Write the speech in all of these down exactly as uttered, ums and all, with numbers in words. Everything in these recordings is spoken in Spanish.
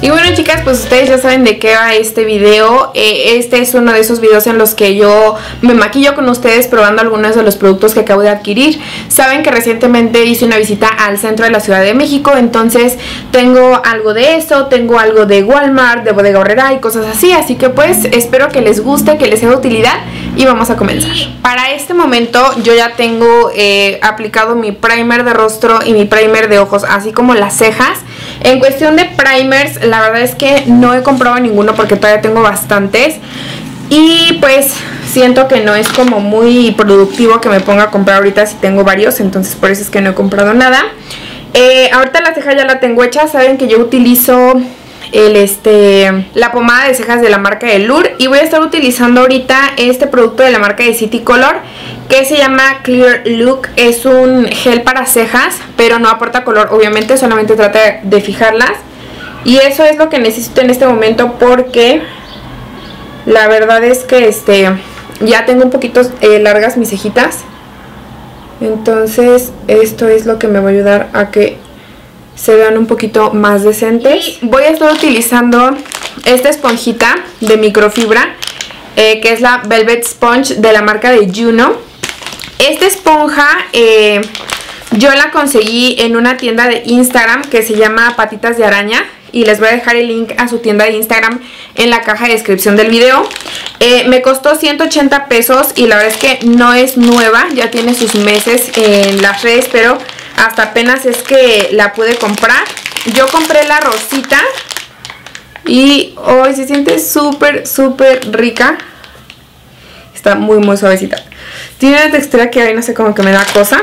Y bueno, chicas, pues ustedes ya saben de qué va este video. eh, Este es uno de esos videos en los que yo me maquillo con ustedes probando algunos de los productos que acabo de adquirir. Saben que recientemente hice una visita al centro de la Ciudad de México, entonces tengo algo de eso, tengo algo de Walmart, de Bodega Aurrerá y cosas así. Así que pues espero que les guste, que les sea de utilidad y vamos a comenzar. Para este momento yo ya tengo eh, aplicado mi primer de rostro y mi primer de ojos, así como las cejas. En cuestión de primers, la verdad es que no he comprado ninguno porque todavía tengo bastantes. Y pues siento que no es como muy productivo que me ponga a comprar ahorita si tengo varios, entonces por eso es que no he comprado nada. eh, Ahorita la ceja ya la tengo hecha. Saben que yo utilizo el, este, la pomada de cejas de la marca de Lure. Y voy a estar utilizando ahorita este producto de la marca de City Color, que se llama Clear Look. Es un gel para cejas, pero no aporta color, obviamente, solamente trata de fijarlas. Y eso es lo que necesito en este momento, porque la verdad es que este ya tengo un poquito eh, largas mis cejitas. Entonces esto es lo que me va a ayudar a que se vean un poquito más decentes. Y voy a estar utilizando esta esponjita de microfibra, eh, que es la Velvet Sponge de la marca de Juno. Esta esponja eh, yo la conseguí en una tienda de Instagram que se llama Patitas de Araña, y les voy a dejar el link a su tienda de Instagram en la caja de descripción del video. eh, Me costó ciento ochenta pesos y la verdad es que no es nueva, ya tiene sus meses en las redes, pero hasta apenas es que la pude comprar. Yo compré la rosita y hoy se siente súper súper rica. Está muy muy suavecita. Tiene una textura que hoy no sé, como que me da cosa.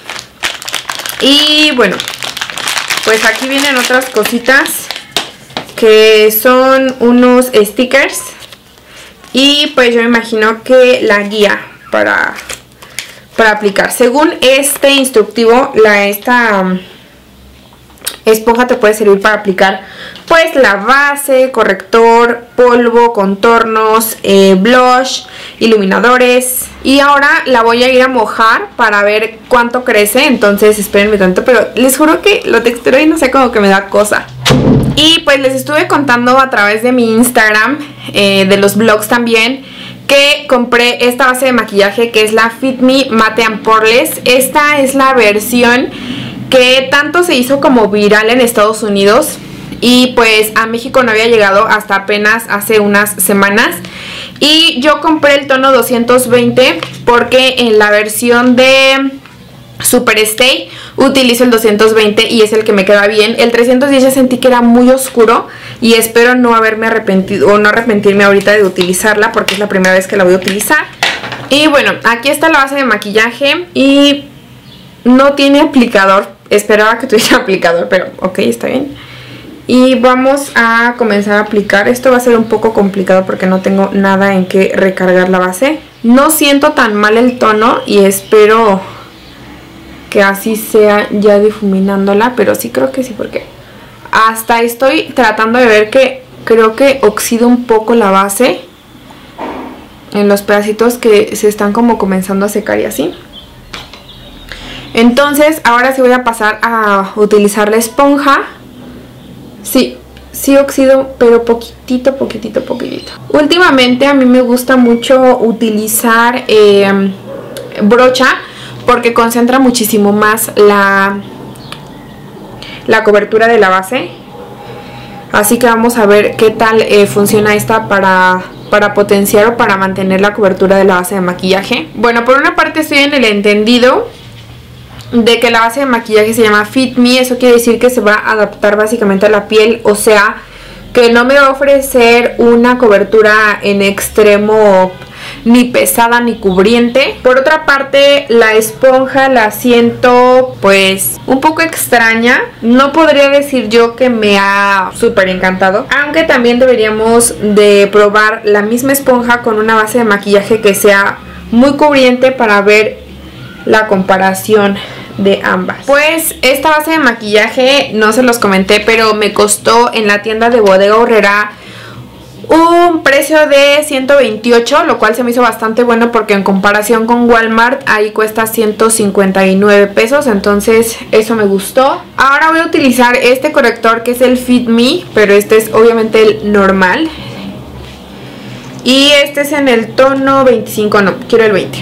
Y bueno, pues aquí vienen otras cositas, que son unos stickers. Y pues yo me imagino que la guía para, para aplicar. Según este instructivo, la esta um, esponja te puede servir para aplicar pues la base, corrector, polvo, contornos, eh, blush, iluminadores. Y ahora la voy a ir a mojar para ver cuánto crece. Entonces espérenme tanto, pero les juro que lo texturé y no sé, como que me da cosa. Y pues les estuve contando a través de mi Instagram, eh, de los vlogs también, que compré esta base de maquillaje, que es la Fit Me Matte and Poreless. Esta es la versión que tanto se hizo como viral en Estados Unidos, y pues a México no había llegado hasta apenas hace unas semanas. Y yo compré el tono doscientos veinte porque en la versión de Super Stay utilizo el doscientos veinte y es el que me queda bien. El trescientos diez ya sentí que era muy oscuro y espero no haberme arrepentido o no arrepentirme ahorita de utilizarla, porque es la primera vez que la voy a utilizar. Y bueno, aquí está la base de maquillaje y no tiene aplicador. Esperaba que tuviera aplicador, pero ok, está bien. Y vamos a comenzar a aplicar. Esto va a ser un poco complicado porque no tengo nada en que recargar la base. No siento tan mal el tono y espero que así sea ya difuminándola, pero sí creo que sí, porque hasta estoy tratando de ver que creo que oxido un poco la base en los pedacitos que se están como comenzando a secar y así. Entonces ahora sí voy a pasar a utilizar la esponja. Sí, sí oxido, pero poquitito, poquitito, poquitito. Últimamente a mí me gusta mucho utilizar eh, brocha, porque concentra muchísimo más la, la cobertura de la base. Así que vamos a ver qué tal eh, funciona esta para, para potenciar o para mantener la cobertura de la base de maquillaje. Bueno, por una parte estoy en el entendido de que la base de maquillaje se llama Fit Me. Eso quiere decir que se va a adaptar básicamente a la piel, o sea que no me va a ofrecer una cobertura en extremo ni pesada ni cubriente. Por otra parte, la esponja la siento pues un poco extraña. No podría decir yo que me ha súper encantado, aunque también deberíamos de probar la misma esponja con una base de maquillaje que sea muy cubriente para ver la comparación de ambas. Pues esta base de maquillaje no se los comenté, pero me costó en la tienda de Bodega Aurrerá un precio de ciento veintiocho, lo cual se me hizo bastante bueno porque en comparación con Walmart ahí cuesta ciento cincuenta y nueve pesos, entonces eso me gustó. Ahora voy a utilizar este corrector que es el Fit Me, pero este es obviamente el normal. Y este es en el tono veinticinco, no, quiero el veinte.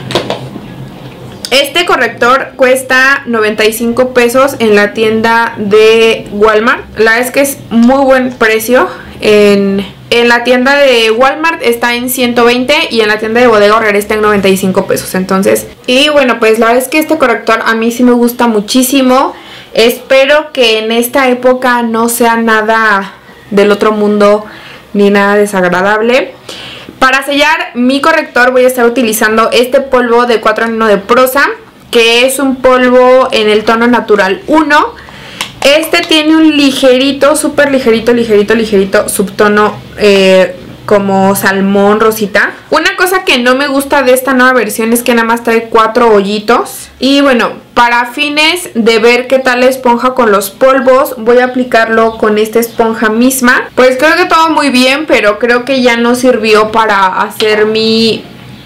Este corrector cuesta noventa y cinco pesos en la tienda de Walmart. La verdad es que es muy buen precio. En, en la tienda de Walmart está en ciento veinte y en la tienda de Bodega Aurrera está en noventa y cinco pesos. Entonces, y bueno, pues la verdad es que este corrector a mí sí me gusta muchísimo. Espero que en esta época no sea nada del otro mundo ni nada desagradable. Para sellar mi corrector voy a estar utilizando este polvo de cuatro en uno de Prosa, que es un polvo en el tono natural uno. Este tiene un ligerito, súper ligerito, ligerito, ligerito subtono eh, como salmón rosita. Una cosa que no me gusta de esta nueva versión es que nada más trae cuatro hoyitos. Y bueno, para fines de ver qué tal la esponja con los polvos, voy a aplicarlo con esta esponja misma. Pues creo que todo muy bien, pero creo que ya no sirvió para hacer mi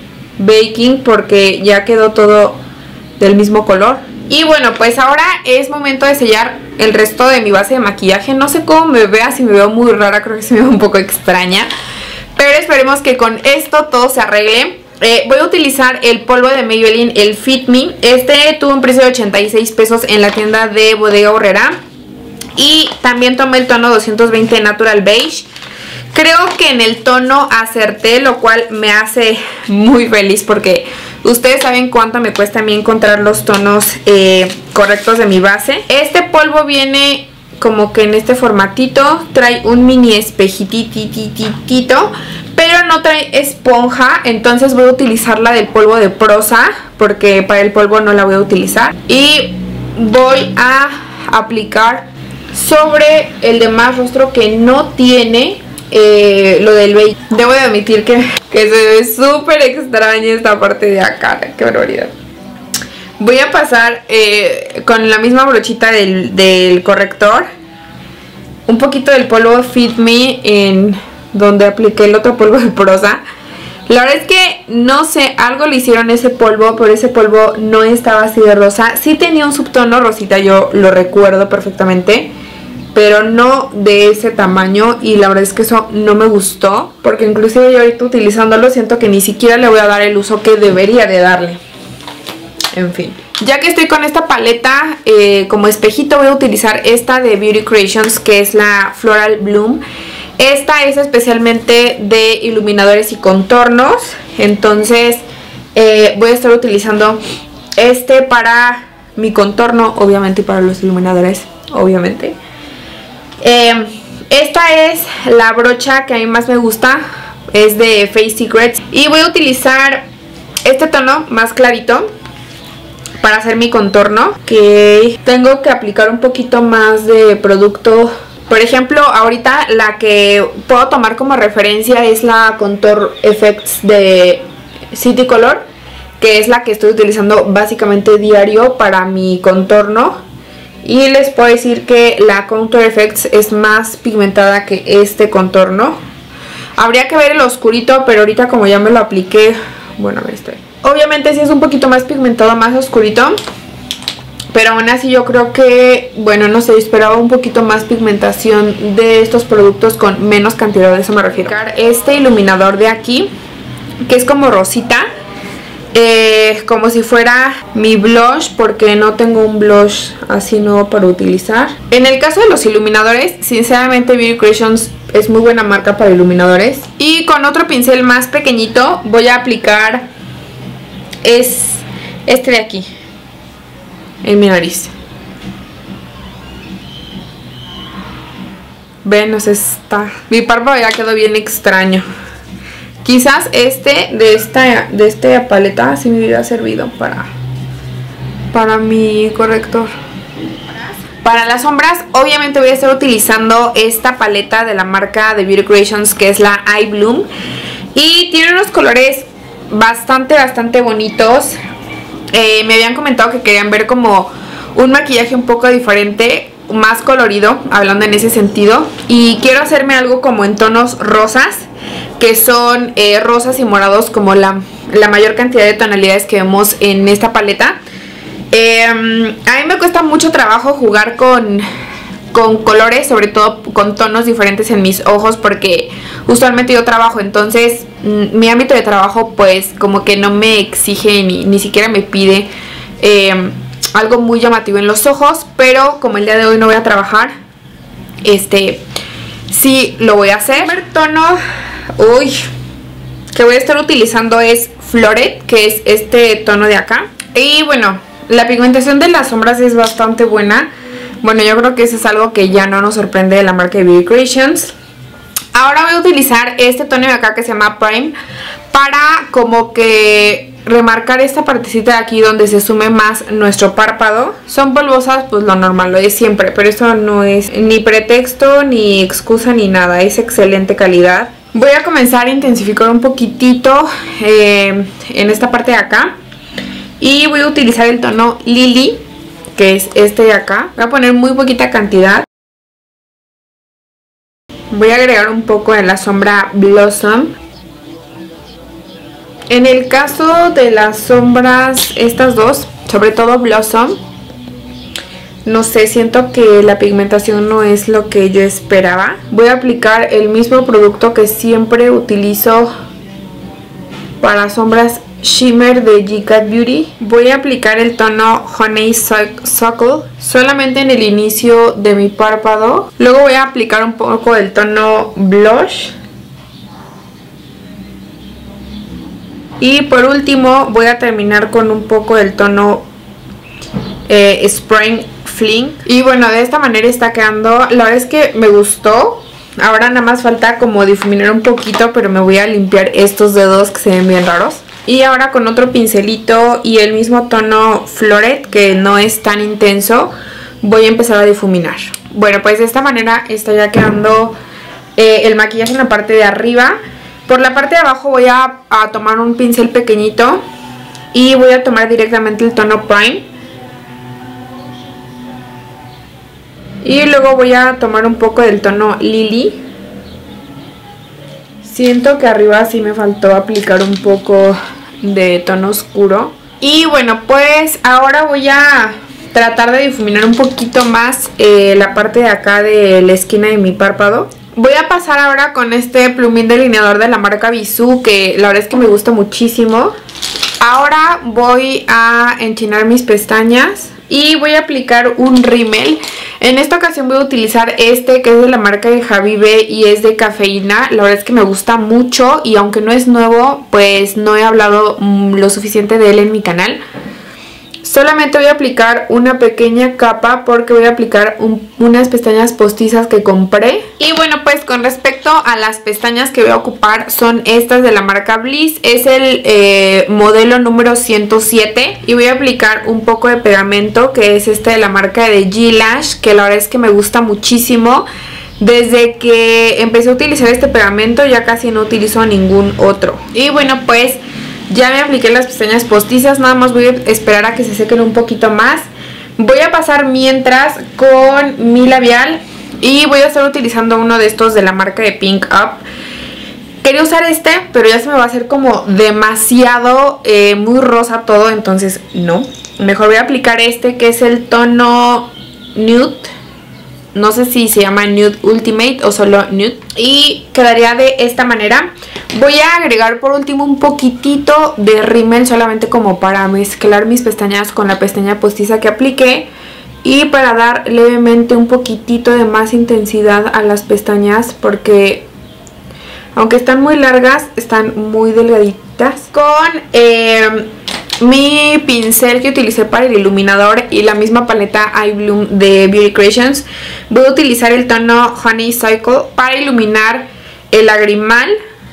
baking porque ya quedó todo del mismo color. Y bueno, pues ahora es momento de sellar el resto de mi base de maquillaje. No sé cómo me vea, si me veo muy rara, creo que se me ve un poco extraña. Pero esperemos que con esto todo se arregle. Eh, voy a utilizar el polvo de Maybelline, el Fit Me. Este tuvo un precio de ochenta y seis pesos en la tienda de Bodega Aurrera. Y también tomé el tono doscientos veinte Natural Beige. Creo que en el tono acerté, lo cual me hace muy feliz porque ustedes saben cuánto me cuesta a mí encontrar los tonos eh, correctos de mi base. Este polvo viene como que en este formatito, trae un mini espejititititito, pero no trae esponja, entonces voy a utilizar la del polvo de Prosa, porque para el polvo no la voy a utilizar. Y voy a aplicar sobre el demás rostro que no tiene eh, lo del baby. Debo de admitir que, que se ve súper extraña esta parte de acá, qué barbaridad. Voy a pasar eh, con la misma brochita del, del corrector un poquito del polvo Fit Me en donde apliqué el otro polvo de Prosa. La verdad es que no sé, algo le hicieron ese polvo, pero ese polvo no estaba así de rosa. Sí tenía un subtono rosita, yo lo recuerdo perfectamente, pero no de ese tamaño, y la verdad es que eso no me gustó, porque inclusive yo ahorita utilizándolo siento que ni siquiera le voy a dar el uso que debería de darle. En fin, ya que estoy con esta paleta eh, como espejito, voy a utilizar esta de Beauty Creations, que es la Floral Bloom. Esta es especialmente de iluminadores y contornos, entonces eh, voy a estar utilizando este para mi contorno, obviamente, y para los iluminadores, obviamente. Eh, esta es la brocha que a mí más me gusta, es de Face Secrets, y voy a utilizar este tono más clarito para hacer mi contorno, que tengo que aplicar un poquito más de producto. Por ejemplo, ahorita la que puedo tomar como referencia es la Contour Effects de City Color, que es la que estoy utilizando básicamente diario para mi contorno. Y les puedo decir que la Contour Effects es más pigmentada que este contorno. Habría que ver el oscurito, pero ahorita como ya me lo apliqué, bueno, a ver, estoy. Obviamente sí es un poquito más pigmentado, más oscurito, pero aún así yo creo que, bueno, no sé, esperaba un poquito más pigmentación de estos productos con menos cantidad, de eso me refiero. Este iluminador de aquí, que es como rosita, eh, como si fuera mi blush, porque no tengo un blush así nuevo para utilizar. En el caso de los iluminadores, sinceramente Beauty Creations es muy buena marca para iluminadores. Y con otro pincel más pequeñito voy a aplicar es este de aquí en mi nariz. Ven, no sé, está, mi párpado ya quedó bien extraño. Quizás este de esta de esta paleta sí me hubiera servido para para mi corrector. Para las sombras, obviamente voy a estar utilizando esta paleta de la marca de Beauty Creations, que es la Eye Bloom, y tiene unos colores bastante, bastante bonitos. Eh, me habían comentado que querían ver como un maquillaje un poco diferente, más colorido, hablando en ese sentido, y quiero hacerme algo como en tonos rosas. que son eh, rosas y morados, como la, la mayor cantidad de tonalidades que vemos en esta paleta. Eh, a mí me cuesta mucho trabajo jugar con, con colores, sobre todo con tonos diferentes en mis ojos, porque usualmente yo trabajo, entonces mi ámbito de trabajo pues como que no me exige ni, ni siquiera me pide eh, algo muy llamativo en los ojos, pero como el día de hoy no voy a trabajar, este sí lo voy a hacer. El primer tono uy, que voy a estar utilizando es Floret, que es este tono de acá. Y bueno, la pigmentación de las sombras es bastante buena. Bueno, yo creo que eso es algo que ya no nos sorprende de la marca de Beauty Creations. Ahora voy a utilizar este tono de acá que se llama Prime para como que remarcar esta partecita de aquí donde se sume más nuestro párpado. Son polvosas, pues lo normal, lo es siempre, pero eso no es ni pretexto, ni excusa, ni nada. Es excelente calidad. Voy a comenzar a intensificar un poquitito eh, en esta parte de acá. Y voy a utilizar el tono Lily, que es este de acá. Voy a poner muy poquita cantidad. Voy a agregar un poco de la sombra Blossom. En el caso de las sombras, estas dos, sobre todo Blossom, no sé, siento que la pigmentación no es lo que yo esperaba. Voy a aplicar el mismo producto que siempre utilizo para sombras shimmer de G Cat Beauty. Voy a aplicar el tono Honeysuckle solamente en el inicio de mi párpado. Luego voy a aplicar un poco del tono Blush. Y por último voy a terminar con un poco del tono eh, Spring Fling. Y bueno, de esta manera está quedando. La verdad es que me gustó. Ahora nada más falta como difuminar un poquito, pero me voy a limpiar estos dedos que se ven bien raros. Y ahora con otro pincelito y el mismo tono Floret, que no es tan intenso, voy a empezar a difuminar. Bueno, pues de esta manera está ya quedando eh, el maquillaje en la parte de arriba. Por la parte de abajo voy a, a tomar un pincel pequeñito y voy a tomar directamente el tono Prime. Y luego voy a tomar un poco del tono Lily. Siento que arriba sí me faltó aplicar un poco de tono oscuro. Y bueno, pues ahora voy a tratar de difuminar un poquito más eh, la parte de acá de la esquina de mi párpado. Voy a pasar ahora con este plumín delineador de la marca Bisú, que la verdad es que me gusta muchísimo. Ahora voy a enchinar mis pestañas y voy a aplicar un rímel. En esta ocasión voy a utilizar este, que es de la marca de Habibe y es de cafeína. La verdad es que me gusta mucho y aunque no es nuevo, pues no he hablado mmm, lo suficiente de él en mi canal. Solamente voy a aplicar una pequeña capa porque voy a aplicar un, unas pestañas postizas que compré. Y bueno, pues con respecto a las pestañas que voy a ocupar, son estas de la marca Bliss. Es el eh, modelo número ciento siete. Y voy a aplicar un poco de pegamento, que es este de la marca de G-Lash, que la verdad es que me gusta muchísimo. Desde que empecé a utilizar este pegamento ya casi no utilizo ningún otro. Y bueno, pues ya me apliqué las pestañas postizas, nada más voy a esperar a que se sequen un poquito más. Voy a pasar mientras con mi labial y voy a estar utilizando uno de estos de la marca de Pink Up. Quería usar este, pero ya se me va a hacer como demasiado eh, muy rosa todo, entonces no. Mejor voy a aplicar este, que es el tono Nude. No sé si se llama Nude Ultimate o solo Nude. Y quedaría de esta manera. Voy a agregar por último un poquitito de rímel, solamente como para mezclar mis pestañas con la pestaña postiza que apliqué. Y para dar levemente un poquitito de más intensidad a las pestañas, porque aunque están muy largas, están muy delgaditas. Con eh, mi pincel que utilicé para el iluminador y la misma paleta Eye Bloom de Beauty Creations, voy a utilizar el tono Honeysuckle para iluminar el lagrimal.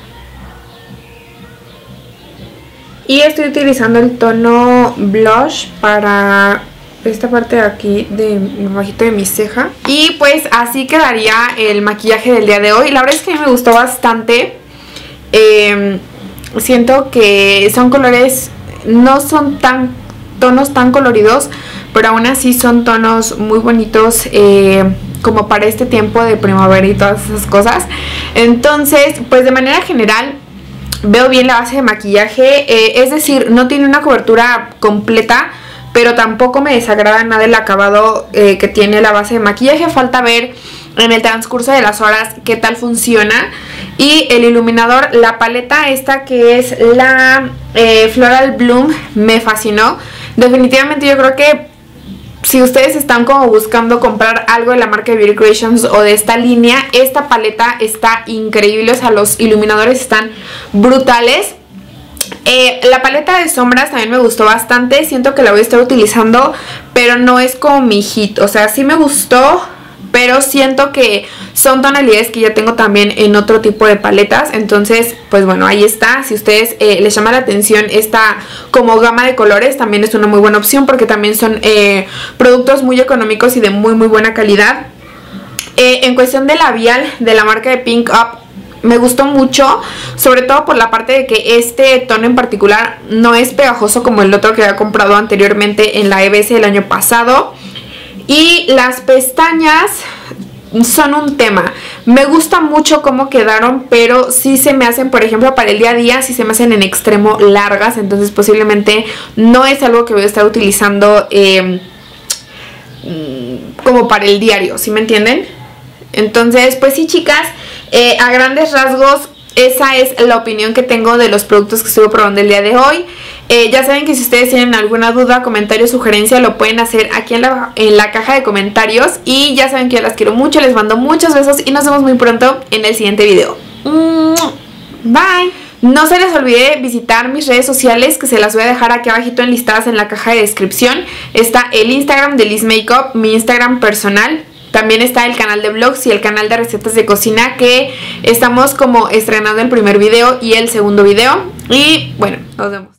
Y estoy utilizando el tono Blush para esta parte de aquí, de bajito de mi ceja. Y pues así quedaría el maquillaje del día de hoy. La verdad es que a mí me gustó bastante. Eh, siento que son colores, no son tan tonos tan coloridos, pero aún así son tonos muy bonitos. Eh, como para este tiempo de primavera y todas esas cosas. Entonces, pues de manera general veo bien la base de maquillaje, eh, es decir, no tiene una cobertura completa, pero tampoco me desagrada nada el acabado eh, que tiene la base de maquillaje. Falta ver en el transcurso de las horas qué tal funciona. Y el iluminador, la paleta esta que es la eh, Floral Bloom, me fascinó. Definitivamente yo creo que si ustedes están como buscando comprar algo de la marca de Beauty Creations o de esta línea, esta paleta está increíble. O sea, los iluminadores están brutales. Eh, la paleta de sombras también me gustó bastante. Siento que la voy a estar utilizando, pero no es como mi hit. O sea, sí me gustó, pero siento que son tonalidades que ya tengo también en otro tipo de paletas. Entonces, pues bueno, ahí está. Si a ustedes eh, les llama la atención esta como gama de colores, también es una muy buena opción, porque también son eh, productos muy económicos y de muy muy buena calidad. Eh, en cuestión de labial de la marca de Pink Up, me gustó mucho, sobre todo por la parte de que este tono en particular no es pegajoso como el otro que había comprado anteriormente en la E B S del año pasado. Y las pestañas son un tema. Me gusta mucho cómo quedaron, pero sí se me hacen, por ejemplo, para el día a día, sí se me hacen en extremo largas. Entonces posiblemente no es algo que voy a estar utilizando eh, como para el diario, ¿sí me entienden? Entonces, pues sí, chicas, eh, a grandes rasgos esa es la opinión que tengo de los productos que estuve probando el día de hoy. Eh, ya saben que si ustedes tienen alguna duda, comentario, sugerencia, lo pueden hacer aquí en la, en la caja de comentarios. Y ya saben que yo las quiero mucho, les mando muchos besos y nos vemos muy pronto en el siguiente video. Bye. No se les olvide visitar mis redes sociales, que se las voy a dejar aquí abajito enlistadas en la caja de descripción. Está el Instagram de Liz Makeup, mi Instagram personal. También está el canal de vlogs y el canal de recetas de cocina, que estamos como estrenando el primer video y el segundo video. Y bueno, nos vemos.